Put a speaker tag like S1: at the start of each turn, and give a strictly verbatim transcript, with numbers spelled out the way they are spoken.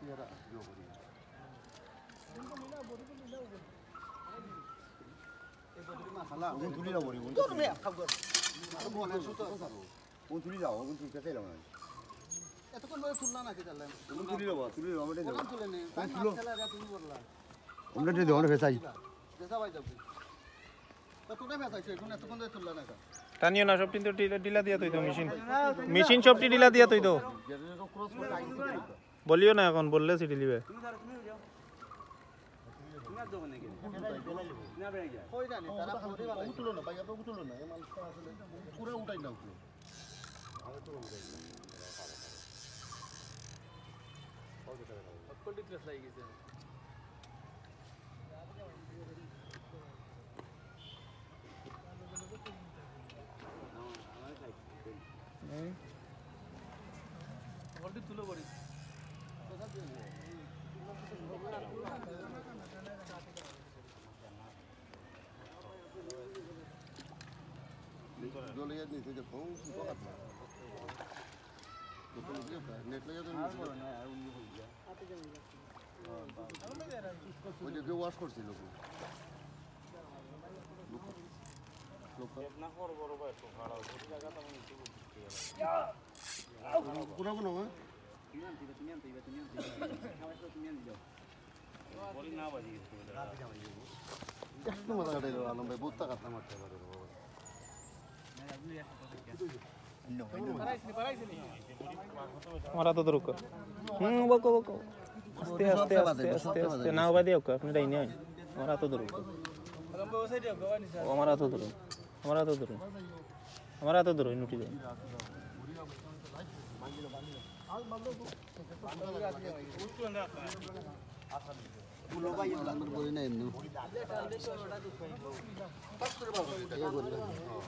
S1: 오늘 둘이라 버리. 오늘
S2: 또는 해. 하고.
S1: 뭐 하나 쏟아. 오늘 둘이라. 오늘 둘 깨세라.
S2: এতক্ষণ ধরে তুললা নাকি জানলেন
S1: 오늘 둘이라 봐. 둘이라 আমাদের 돼.
S2: বললাম তুলে নে
S1: হ্যাঁ,
S2: তাই
S1: তুলো।
S2: মাছ খেলা তুমি বললা
S1: আমরা তে দেওয়া ফেসাই।
S2: দেশা ভাই যাবি তা তোটা ফেসাইছে এখন এতক্ষণ ধরে তুললা নাকি
S3: টানিও না সবটি তো ডিলা ডিলা দিয়া তুই তো মেশিন মেশিন সবটি ডিলা দিয়া তুই তো বলিও না এখন বললে সিটি লিবে
S2: কই জানি তারা পরে বানাই
S1: তুলো না ভাই আপনারা তুলো না এই মালটা আসলে পুরো উঠাই নাও পুরো জলে যাচ্ছে যে ফোন কথা নেট লাগে তো ওই যে ওয়াশ করছিল পুরো কোনো ಎಷ್ಟು ಮತ ಕಟ್ಟಿದ್ರು ಅಲ್ಲೊಂದು ಬೂತ್ತ ಕತ್ತ ಮಾಡ್ತಾರೆ
S3: हमारा तो रुको हम्म बको बको आस्ते आस्ते आस्ते आस्ते आस्ते ना होगा दियो अपने डाइन है हमारा तो रुको हमारा तो रुको हमारा तो रुको हमारा तो रुको इनुटी दे
S2: পুলো ভাই বলে না এমনি